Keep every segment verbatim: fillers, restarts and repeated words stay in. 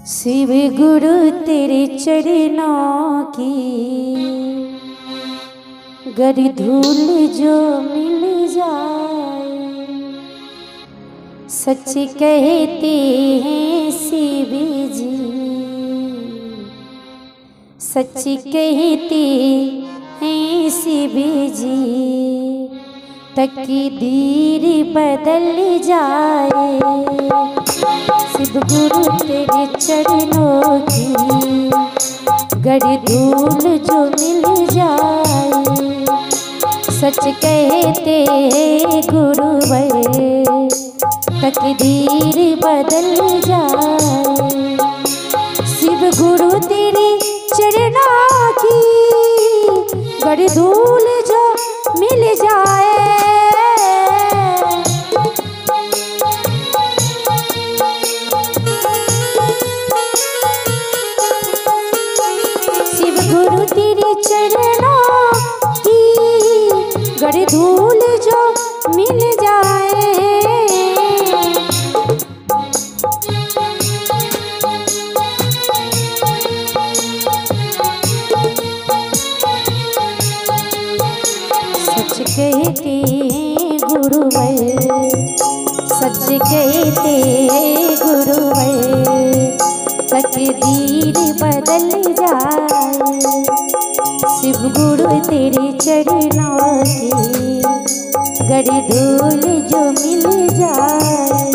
शिव गुरु तेरे चरणों की गर धूल जो मिल जाए, सच कहते हैं शिव जी, सच कहते हैं शिव जी, तकदीर बदल जाए। शिव गुरु तेरे चरणों की गर धूल जो मिल जाए, सच कहते गुरुवर तकदीर बदल जाए। शिव गुरु तेरे चरणों की गर धूल जो मिल जाए, गुरु तेरे चरणों की गर धूल जो मिल जाए। सच कहते गुरुवर, सच कहते गुरुवर तकदीर बदल जाए। शिव गुरु तेरे चरणों की गर धूल जो मिल जाए।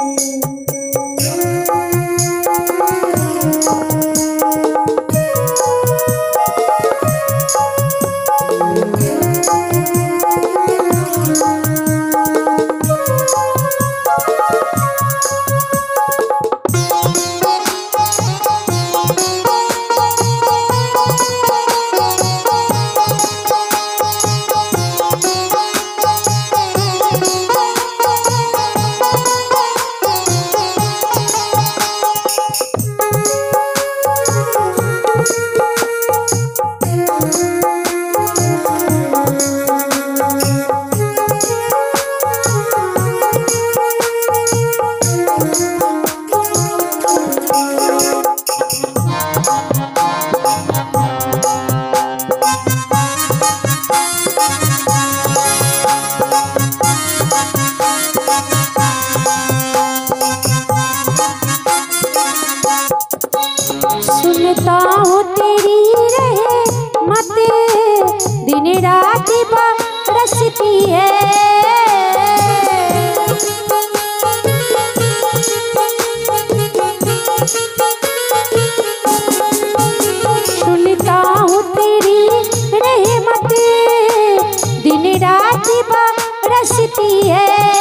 सुनता हूँ तेरी रहे मत दिन रात बरसती है, सुनता हूँ तेरी रहे मत दिन रात बरसती है।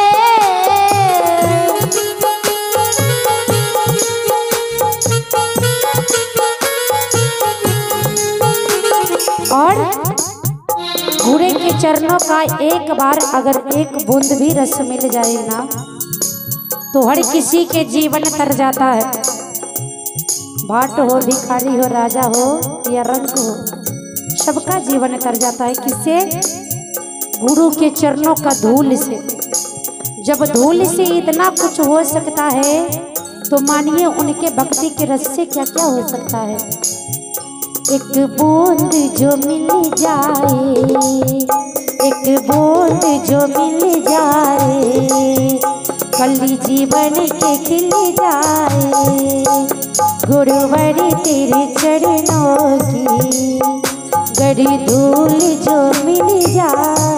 और गुरु के चरणों का एक बार अगर एक बूंद भी रस मिल जाए ना, तो हर किसी के जीवन तर जाता है। भाट हो, भिखारी हो, राजा हो या रंग हो, सबका जीवन तर जाता है। किससे? गुरु के चरणों का धूल से। जब धूल से इतना कुछ हो सकता है, तो मानिए उनके भक्ति के रस से क्या क्या हो सकता है। एक बूंद जो मिल जाए, एक बूंद जो मिल जाए, कली जीवन के खिल जाए। गुरुवर तेरे चरणों की गर धूल जो मिल जाए।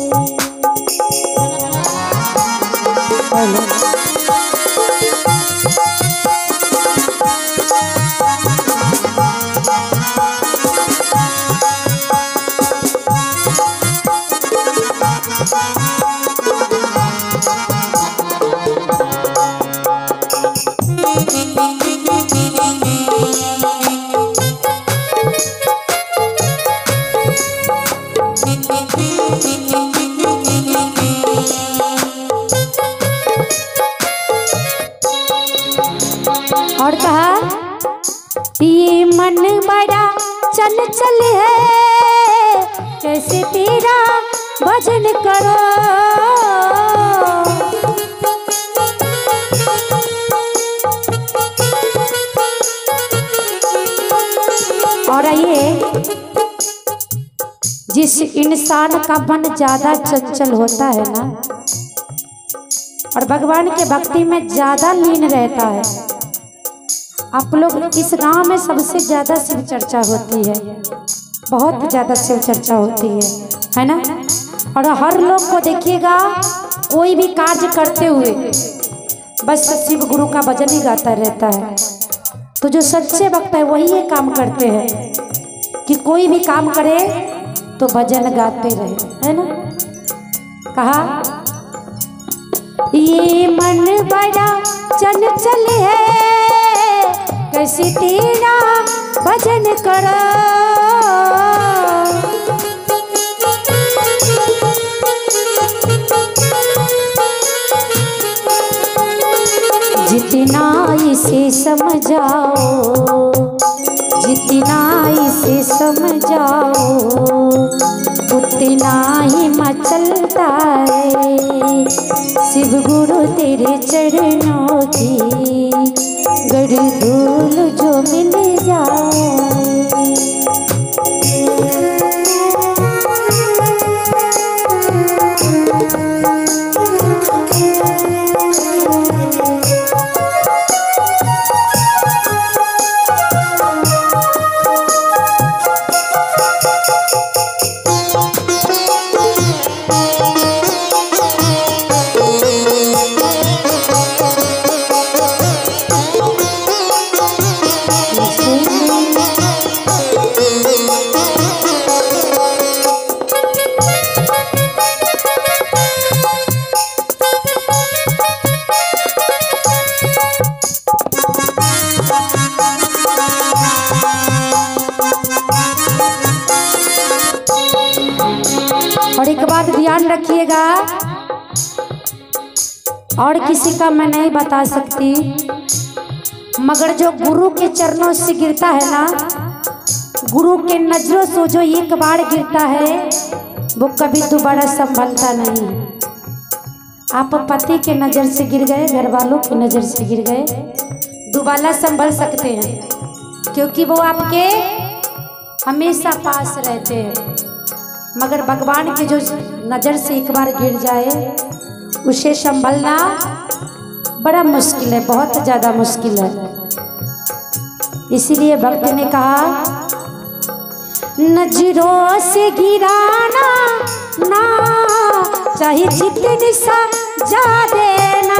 और कहा ये मन बड़ा चंचल है, कैसे तेरा भजन करो। और ये जिस इंसान का मन ज्यादा चंचल होता है ना और भगवान के भक्ति में ज्यादा लीन रहता है, आप लोग इस गांव में सबसे ज्यादा शिव चर्चा होती है, बहुत ज्यादा शिव चर्चा होती है, है ना। और हर लोग को देखिएगा कोई भी कार्य करते हुए बस शिव गुरु का भजन ही गाता रहता है। तो जो सच्चे भक्त है वही ये काम करते हैं कि कोई भी काम करे तो भजन गाते रहे, है ना। कहा ये मन बड़ा चंचल है, कैसे तेरा भजन करो। जितना इसे समझाओ, जितना इसे समझाओ उतना ही मचलता है। शिव गुरु तेरे चरणों की गड़ी धूल जो मिल जाए। और एक बात ध्यान रखिएगा, और किसी का मैं नहीं बता सकती, मगर जो गुरु के चरणों से गिरता है ना, गुरु के नजरों से जो एक बार गिरता है वो कभी दोबारा संभलता नहीं। आप पति के नजर से गिर गए, घर वालों की नजर से गिर गए, दोबारा संभल सकते हैं क्योंकि वो आपके हमेशा पास रहते हैं। मगर भगवान की जो नज़र से एक बार गिर जाए उसे संभलना बड़ा मुश्किल है, बहुत ज़्यादा मुश्किल है। इसीलिए भक्त ने कहा नजरों से गिराना ना चाहे जितनी सजा देना,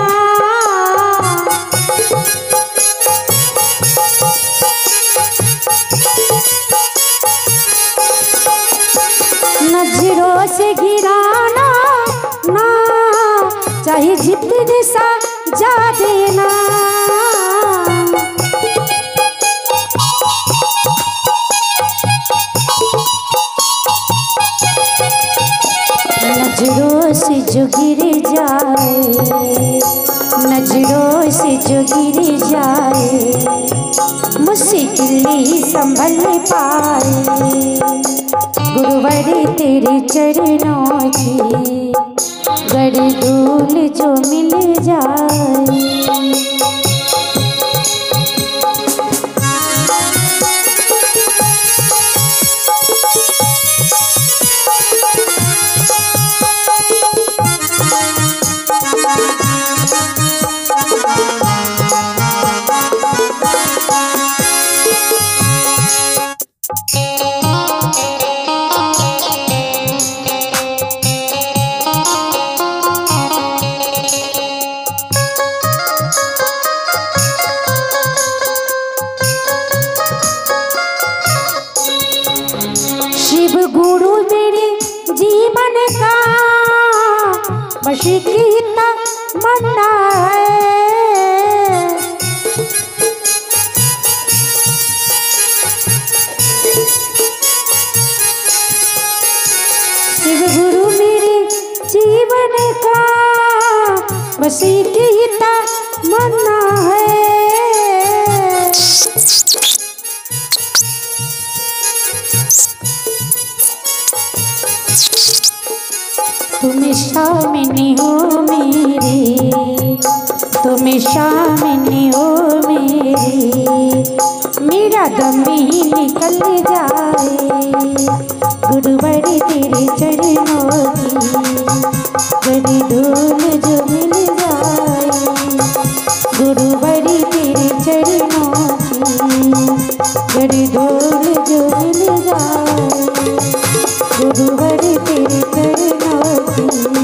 नजरों से गिराना ना चाहे जितनी सजा देना। नजरों से जो गिर जाए, नजरों से जो गिर जाए मुश्किल ही संभल पाए। गुरुवर तेरे चरणों की गड़ी धूल जो मिल जाए। शिव गुरु मेरे जीवन का वशीकृत मन्ना है। शिव गुरु मेरे जीवन का वशीकृत मन्ना है। तुम शामिनी हो मेरी, तुम शामिनी हो मेरी, मेरा दम ही निकल मिल जाए, गुरुवर तेरे चरणों की गड़ी धूल जो मिल जाए, गुरुवर तेरे चरणों की गड़ी धूल जो मिल जाए, गुरुवर तेरे चरणों की।